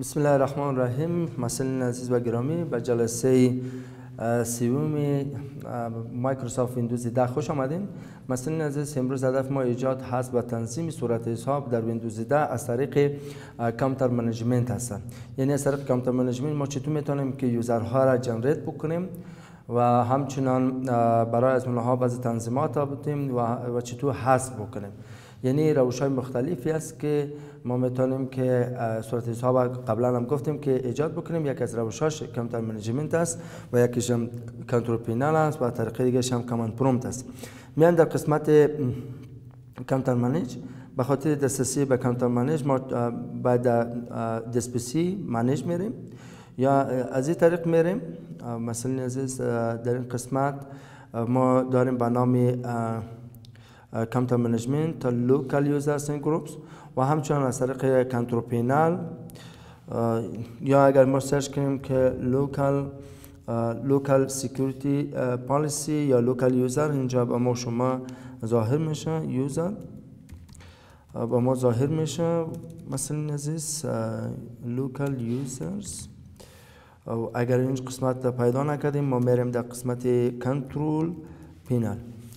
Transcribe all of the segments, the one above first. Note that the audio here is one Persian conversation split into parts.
بسم الله الرحمن الرحیم. مسئولین عزیز و گرامی، به جلسه سوم مایکروسافت ویندوز 10 خوش آمدین. مسئولین عزیز، امروز هدف ما ایجاد، حذف و تنظیم صورت حساب در ویندوز 10 از طریق کامپیوتر منیجمنت هست. یعنی از طریق کامپیوتر منیجمنت ما چطور میتونیم که یوزرها را جنریت بکنیم و همچنان برای از اونها بعضی تنظیمات بدیم و چطور حذف بکنیم. یعنی روش‌های مختلفی است که ما میتونیم که صورت حساب قبلا هم گفتیم که ایجاد بکنیم. یک از روش‌هاش کامپیوتر منیجمنت است و یکیش هم کنترل پینل است و طریقه دیگه هم کاماند پرومپت است. میان در قسمت کامپیوتر منیج، به خاطر دسترسی به کامپیوتر منیج ما بعد دسپیسی منیج میریم یا از این طریق میریم. مثلا عزیز، در این قسمت ما داریم به نام کامپیوتر منیجمنت لوکال یوزرز اند گروپس و همچنان از طریق کنترل پینل یا اگر ما سرچ کنیم که لوکال سکیوریتی پالیسی یا لوکال یوزر، اینجا با ما شما ظاهر میشه. یوزر با ما ظاهر میشه. مثلا عزیز لوکال یوزرز، اگر این قسمت پیدا نکردیم ما میریم در قسمت کنترل پینل.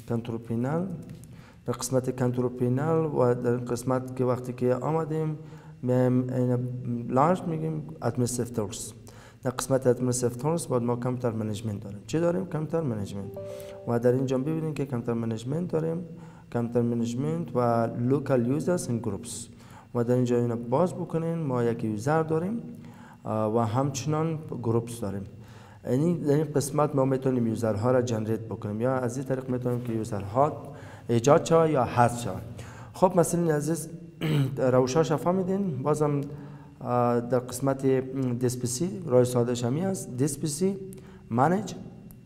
در قسمت کنترل پینل و در قسمت که وقتی که آمدیم میایم لانچ میگیم ادمنستریتورز. در قسمت ادمنستریتورز بعد ما کامپیوتر منیجمنت داریم. چی داریم؟ کامپیوتر منیجمنت. و در اینجا ببینید که کامپیوتر منیجمنت داریم، کامپیوتر منیجمنت و لوکال یوزرز اند گروپس. و در اینجا اینو باز بکنین، ما یک یوزر داریم و همچنان گروپس داریم. یعنی در این قسمت ما میتونیم یوزرها را جنریت بکنیم یا از این طریق میتونیم که یوزرها ایجاد شود یا حذف شود. خب مثلا عزیز، روشاش فهمیدین. بازم در قسمت دسپیسی راه ساده شمی است، دسپیسی منیج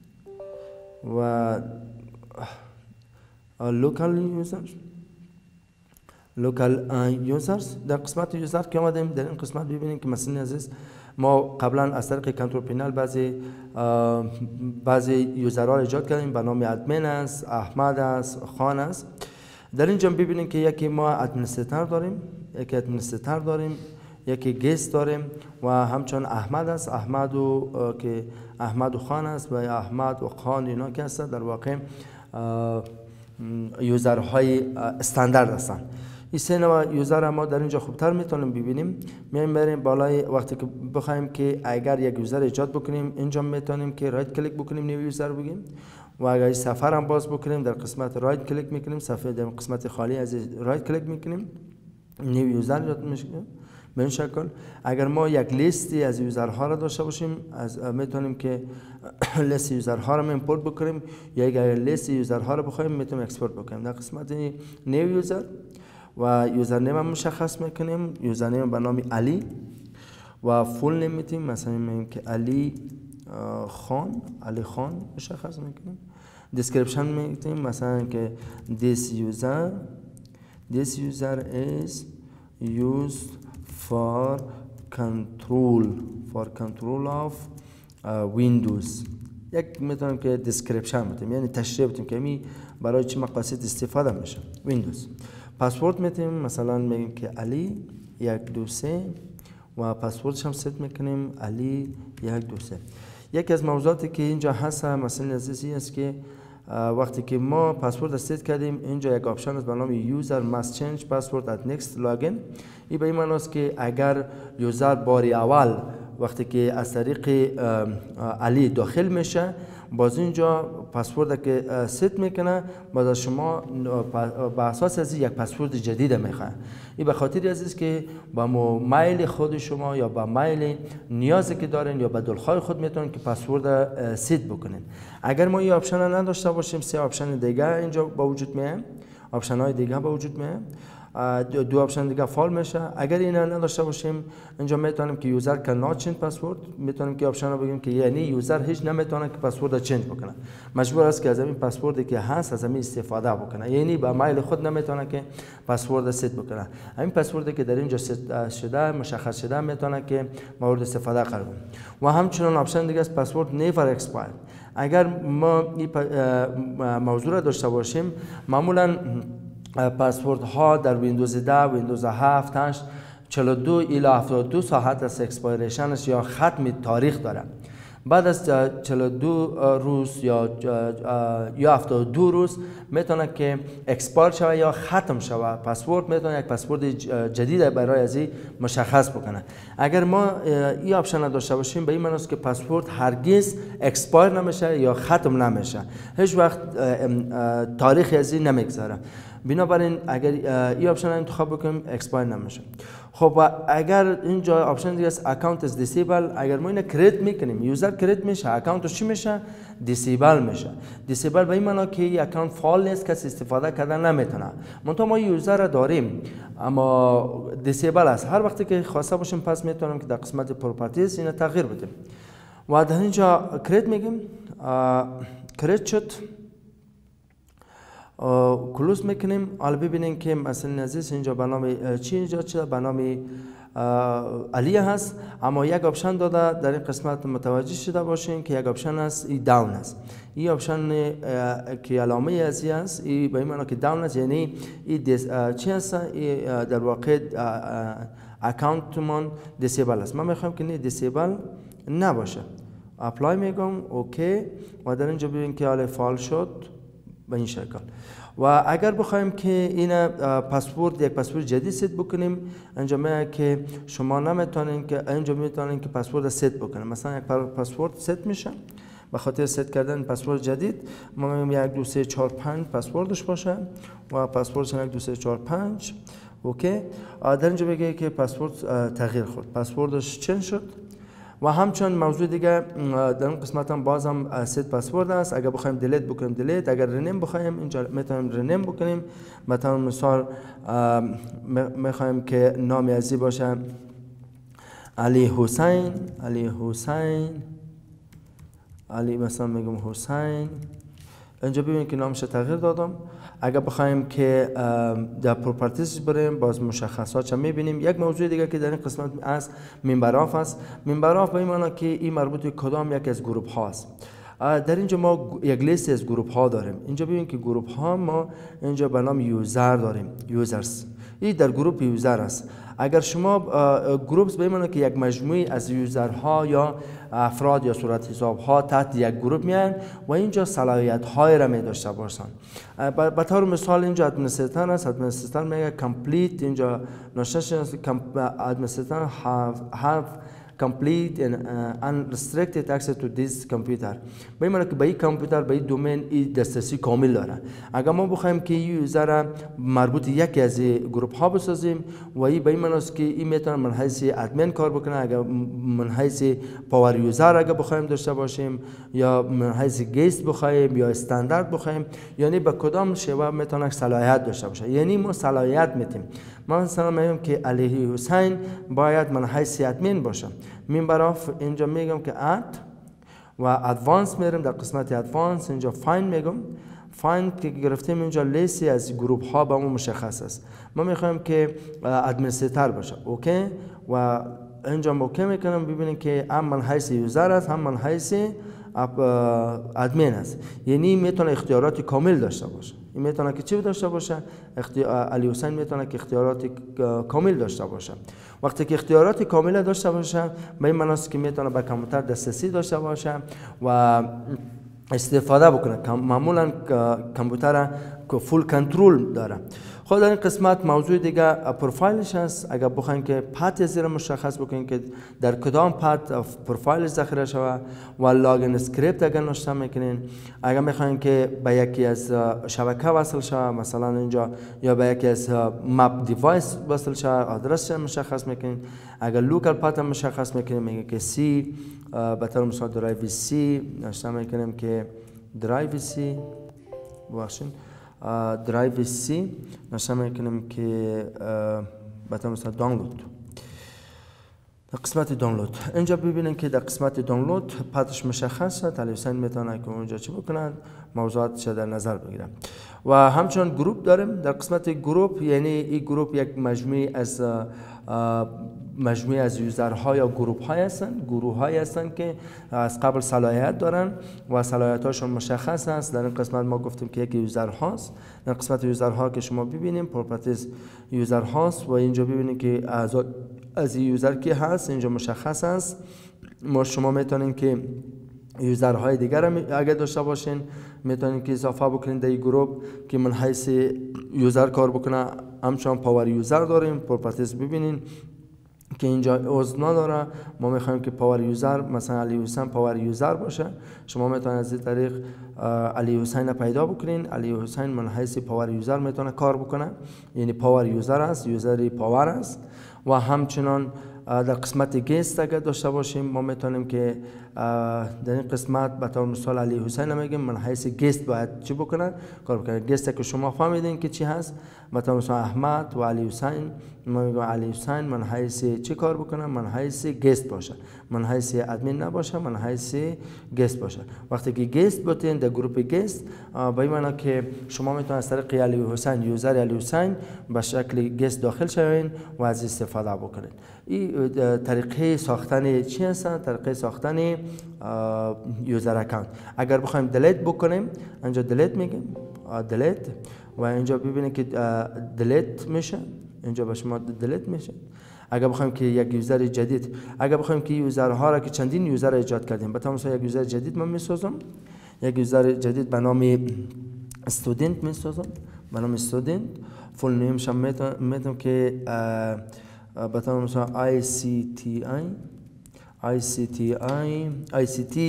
و لوکال یوزرز. در قسمت یوزر که آمدیم، در این قسمت ببینیم که مثلا عزیز ما قبلا از طریق کنترل پینل بعضی یوزرها را ایجاد کردیم به نام ادمن است، احمد است، خان است. در اینجا ببینیم که یکی ما ادمنستریتور داریم، یکی گست داریم و همچنان احمد است. که احمد و خان است و احمد و خان اینا که هستند در واقع یوزرهای استاندارد هستند. این سه نوع یوزر ما در اینجا خوبتر میتونیم ببینیم. میایم بالای، وقتی که بخوایم که اگر یک یوزر ایجاد بکنیم اینجا میتونیم که رایت کلیک بکنیم، نیو یوزر بگیم و اگر سفر هم باز بکنیم در قسمت رایت کلیک میکنیم، صفحه در قسمت خالی از رایت کلیک میکنیم، نیو یوزر ایجاد میشه. به این شکل اگر ما یک لیستی از یوزرها را داشته باشیم میتونیم که لیست یوزرها را امپورت بکنیم یا اگر لیست یوزرها را بخوایم میتونیم اکسپورت بکنیم. در قسمت نیو یوزر و یوزر نیم مشخص میکنیم، یوزر نیم به نام علی و فول نیم میتیم، مثلا میگیم که علی خان مشخص میکنیم. دیسکریپشن میتیم مثلا که this user is used for control of Windows. یک میتونیم که دیسکریپشن میتیم، یعنی تشریح بدیم که می برای چه مقاصد استفاده میشه ویندوز. پسورد میتیم، مثلا میگیم که علی 123 و پسوردش هم ست میکنیم علی 123. یکی از موضوعاتی که اینجا هست مثلا عزیزی است که وقتی که ما پسورد ست کردیم اینجا یک آپشن است به نام یوزر must change password at next login. این به این معنی است که اگر یوزر باری اول وقتی که از طریق علی داخل میشه باز اینجا پسورد که ست میکنه باز از شما به اساس از یک پسورد جدید میخواد. این به خاطر است که با میل خود شما یا با میل نیازی که دارین یا با دلخواه خود میتونین که پسورد ست بکنین. اگر ما این آپشن رو نداشته باشیم سه آپشن دیگه اینجا با وجود میاد، آپشن های دیگه با وجود میاد، دو آپشن دیگه فال میشه. اگر اینا نداشته باشیم اینجا میتونیم که یوزر cannot change پسورد، میتونیم که آپشن رو بگیم که یعنی یوزر هیچ نمیتونه که پسورد رو چنج بکنه، مجبور است که از این پسوردی که هست از این استفاده بکنه، یعنی با میل خود نمیتونه که پسورد ست بکنه. همین پسوردی که در اینجا ست شده مشخص شده میتونه که مورد استفاده قرار بگیره. و همچنین آپشن دیگه است پسورد never expire. اگر ما این موضوع را داشته باشیم معمولا پسورد ها در ویندوز 10 ویندوز 7 8 42 الی 72 ساعت از اکسپایریشنش یا ختم تاریخ داره. بعد از 42 روز یا 72 روز میتونه که اکسپایر شوه یا ختم شوه. پسورد میتونه یک پسورد جدید برای از این مشخص بکنه. اگر ما این آپشن داشته باشیم به این معنی است که پسورد هرگز اکسپایر نمیشه یا ختم نمیشه، هیچ وقت تاریخ از این نمیگذره. بنابراین اگر این آپشن انتخاب بکنیم اکسپایر نمیشه. خب و اگر اینجا آپشن دیگه است اکانت از دیسیبل، اگر ما اینو کریت میکنیم یوزر کریت میشه، اکانتش چی میشه؟ دیسیبل میشه. دیسیبل به این معنی که این اکانت فعال نیست، کسی استفاده کردن نمیتونه. منتها ما یوزر را داریم اما دیسیبل است. هر وقتی که خواسته باشیم پس میتونیم که در قسمت پراپرتیز اینو تغییر بدیم و در اینجا کریت میگیم. کریت شد کلوز میکنیم. حالا ببینیم که مثلا عزیز اینجا به نام چی ایجاد شده؟ به نام علی هست، اما یک آپشن داده در این قسمت متوجه شده باشین که یک آپشن است این داون است. این آپشن که علامه ازی است این به این معنی که داون است، یعنی این چی هست؟ این در واقع اکانت من دیسیبل است. من میخوام که نه دیسیبل نباشه. اپلای میگم اوکی و در اینجا ببین که حالا فعال شد به این شکل. و اگر بخوایم که این پسورد یک پسورد جدید ست بکنیم اینجا میگه که شما نمیتونین که اینجا میتونین که پسورد ست بکنیم. مثلا یک پسورد ست میشه به خاطر ست کردن پسورد جدید ما میگیم 1 2 3 4 5 پسوردش باشه و پسوردش 1 2 3 4 5 اوکی. در اینجا بگه که پسورد تغییر خورد، پسوردش چنج شد. و همچنین موضوع دیگه در اون قسمت هم بازم ست پسورد است. اگر بخوایم دیلیت بکنیم دیلیت، اگر رنیم بخوایم اینجا میتونیم رنیم بکنیم. مثلا مثال میخوایم که نام ازی باشه علی حسین، علی مثلا میگم حسین. اینجا ببینید که نامش تغییر دادم. اگر بخوایم که در پروپرتیز بریم باز مشخصات میبینیم. یک موضوع دیگه که در این قسمت از ممبر آف است. ممبر آف به این معنی که این مربوط به کدام یک از گروپ هاست. در اینجا ما یک لیست از گروپ ها داریم. اینجا ببینید که گروپ ها ما اینجا به نام یوزر داریم، یوزرز. این در گروپ یوزر است. اگر شما گروپس به این معنی که یک مجموعه از یوزرها یا افراد یا صورت حساب ها تحت یک گروپ میان و اینجا صلاحیت های را می داشته باشن. به طور مثال اینجا ادمنستراتور است. ادمنستراتور میگه کامپلیت، اینجا نوشته است ادمنستراتور have complete and unrestricted access to this computer. به این معنی که به این کامپیوتر به این دومین این دسترسی کامل داره. اگر ما بخوایم که یوزر مربوط یکی از گروپ ها بسازیم و این به این معنی است که این میتونه من حیث ادمین کار بکنه. اگر من حیث پاور یوزر اگر بخوایم داشته باشیم یا من حیث گیست بخوایم یا استاندارد بخوایم، یعنی به کدام شیوه میتونه صلاحیت داشته باشه. یعنی ما صلاحیت میتیم. من مثلا میگم که علی حسین باید من حیث ادمین باشم. ممبر آف اینجا میگم که اد و ادوانس میرم. در قسمت ادوانس اینجا فایند میگم. فایند که گرفتیم اینجا لیستی از گروپ ها به ما مشخص است. ما میخوایم که ادمنستراتور باشه اوکی و اینجا اوکی میکنم. ببینیم که هم من حیث یوزر است هم من حیث ادمین است. یعنی میتونه اختیارات کامل داشته باشه. این میتونه که چی داشته باشه؟ علی حسین میتونه که اختیارات کامل داشته باشه. وقتی که اختیارات کامل داشته باشه به این معنی است که میتونه به کامپیوتر دسترسی داشته باشه و استفاده بکنه. معمولا کامپیوتر فول کنترل داره. خود در این قسمت موضوع دیگه پروفایلش هست. اگر بخواین که پت زیر مشخص بکنین که در کدام پت پروفایلش ذخیره شوه و لاگین اسکریپت اگر نوشته میکنین. اگر میخواین که به یکی از شبکه وصل شوه مثلا اینجا یا به یکی از مپ دیوایس وصل شوه آدرس مشخص میکنین. اگر لوکال پت مشخص میکنین میگه که سی به طور مثال درایو سی نوشته میکنیم که درایو سی بخشین درایو سی نوشته میکنیم که به طور مثال دانلود. در قسمت دانلود اینجا ببینید که در قسمت دانلود پتش مشخص است. علی حسین میتونه که اونجا چی بکنن موضوعاتش در نظر بگیرن. و همچنین گروپ داریم. در قسمت گروپ یعنی این گروپ یک مجموعه از مجموعه از یوزرها یا گروه های هستن که از قبل صلاحیت دارن و صلاحیت هاشون مشخص است. در این قسمت ما گفتیم که یک یوزر هاست. در قسمت یوزرها که شما ببینیم پروپرتیز یوزر هاست و اینجا ببینید که از یوزر کی هست اینجا مشخص است. شما میتونین که یوزرهای دیگر اگر داشته باشین میتونین که اضافه بکنین در این گروه که من حیث یوزر کار بکنه. همچنان پاور یوزر داریم. پروپرتیز ببینین که اینجا عضو نداره. ما میخوایم که پاور یوزر مثلا علی حسین پاور یوزر باشه. شما میتونید از این طریق علی حسین پیدا بکنین. علی حسین من حیث پاور یوزر میتونه کار بکنه، یعنی پاور یوزر است، یوزری پاور است. و همچنان در قسمت گست اگر داشته باشیم ما میتونیم که در این قسمت به طور مثال علی حسین میگیم من حیث گست باید چی بکنه کار بکنه. گست که شما فهمیدین که چی هست، به طور مثال احمد و علی حسین ما میگم علی حسین من حیث چی کار بکنه، من حیث گست باشه، من حیث ادمین نباشه، من حیث گست باشه. وقتی که گست بودین در گروه گست به این معنی که شما میتونید از طریق علی حسین یوزر علی حسین به شکل گست داخل شوین و از استفاده بکنید. این طریقه ساختن چی هست؟ طریقه ساختن یوزر اکانت. اگر بخوایم دلیت بکنیم اینجا دلیت میگیم دلیت و اینجا ببینید که دلیت میشه، اینجا به شما دلیت میشه. اگر بخوایم که یک یوزر جدید، اگر بخوایم که یوزرها را که چندین یوزر ایجاد کردیم مثلا یک یوزر جدید من میسازم، یک یوزر جدید به نام استودنت میسازم، به نام استودنت. فول نیمش میتونم که به طور مثلا ICT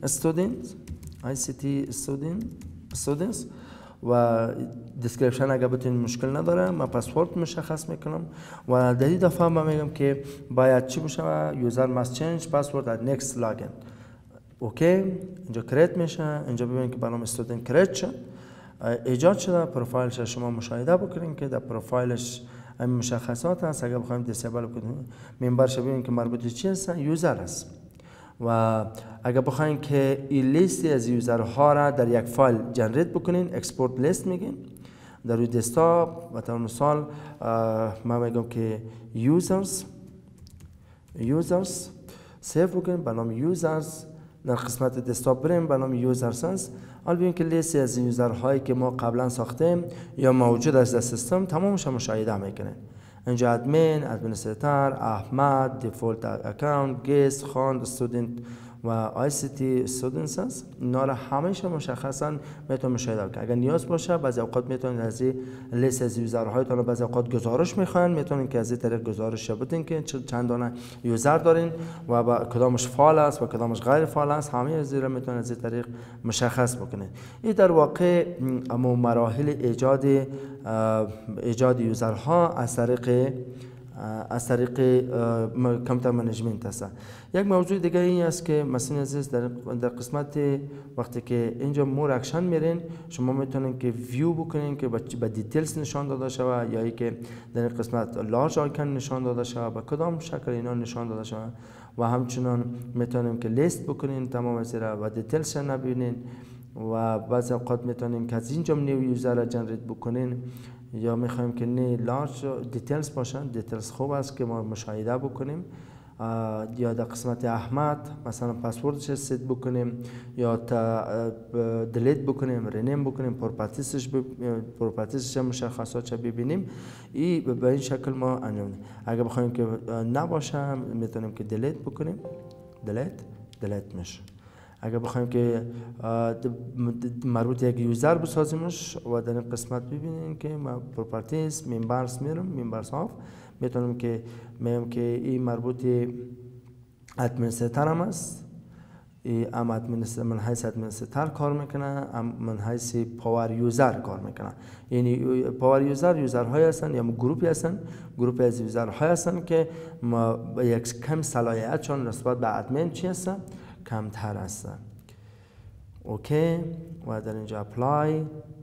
students و دیسکریپشن اگر بتونید مشکل نداره. من پسورد مشخص میکنم و در این دفعه من میگم که باید چی بشه، یوزر must change password at next login. اوکی، اینجا کریت میشه. اینجا ببینید که برنامه استودنت کریت شد، ایجاد شده. پروفایلش شما مشاهده بکنید که در پروفایلش این مشخصات هست. اگر بخوایم دیسیبل کنیم ممبرش ببینید که مربوط چی هست، یوزر است. و اگر بخوایم که این لیستی از یوزرها را در یک فایل جنریت بکنین اکسپورت لیست میگیم. در روی دسکتاپ به طور مثال من میگم که یوزرز سیو بکنیم به نام یوزرز. در قسمت دسکتاپ بریم به نام یوزرز است. حالا ببینیم که لیستی از یوزرهایی که ما قبلا ساختیم یا موجود است در سیستم تمامش مشاهده میکنه. اینجا ادمین، ادمنستراتور، احمد، دیفولت اکاونت، گست، خواند، استودنت و ICT استودنتس است. اینا را همش مشخصا میتونید مشاهده کنید. اگر نیاز باشه بعضی اوقات میتونید از این لیست از یوزرهایتون بعضی اوقات گزارش میخواین، میتونید که از این طریق گزارش بدین که چند دانه یوزر دارین و با کدامش فعال است و کدامش غیر فعال است. همه از این را میتونید از این طریق مشخص بکنید. این در واقع اما مراحل ایجاد یوزرها از طریق کامپیوتر منیجمنت است. یک موضوع دیگه این است که مثلا عزیز در قسمت وقتی که اینجا مور اکشن میرین شما میتونین که ویو بکنین که به دیتیلز نشان داده شود یا ای که در این قسمت لارج آیکن نشان داده شود به کدام شکل اینا نشان داده شود و همچنان میتونیم که لیست بکنین تمام از و دیتیلز نبینین و بعضی اوقات میتونین که از اینجا نیو یوزر را جنریت بکنین یا میخوایم که نه لارج دیتیلز باشن. دیتیلز خوب است که ما مشاهده بکنیم یا در قسمت احمد مثلا پسوردش ست بکنیم یا دلیت بکنیم، رینیم بکنیم، پروپرتیزش مشخصاتش ببینیم. این به این شکل ما انجام میدیم. اگر بخوایم که نباشه میتونیم که دلیت بکنیم، دلیت میشه. اگر بخوایم که مربوط یک یوزر بسازیمش و در این قسمت ببینیم که ما پروپرتیز ممبرز میرم، ممبرز آف میتونم که میگم که این مربوط ادمنستراتور هم است. ام ادمنستراتور من حیث ادمنستراتور کار میکنه، من حیث پاور یوزر کار میکنه. یعنی پاور یوزرهای هستن یا گروپی هستن، گروپی از یوزرهای هستن که ما یک کم صلاحیتشون نسبت به ادمین چی هستن کمتر هستن. اوکی و در اینجا اپلای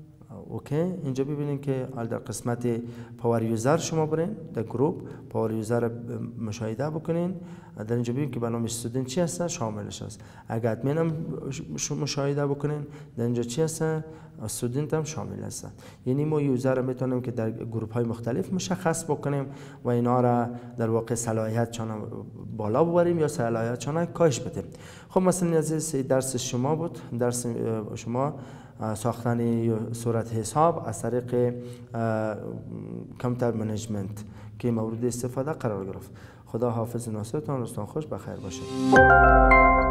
اوکی. اینجا ببینید که در قسمت پاور یوزر شما برین در گروپ پاور یوزر مشاهده بکنین. در اینجا ببینید که برنامه استودنت چی هست، شاملش است. اگر ادمین هم مشاهده بکنین در اینجا چی هست، استودنت هم شامل است. یعنی ما یوزر رو میتونیم که در گروپ های مختلف مشخص بکنیم و اینا را در واقع صلاحیت چون بالا ببریم یا صلاحیت چون کاهش بدیم. خب مثلا از درس شما بود، درس شما ساختن صورت حساب از طریق کامپیوتر منیجمنت که مورد استفاده قرار گرفت. خدا حافظ، ناصرتان، روزتان خوش، بخیر باشید.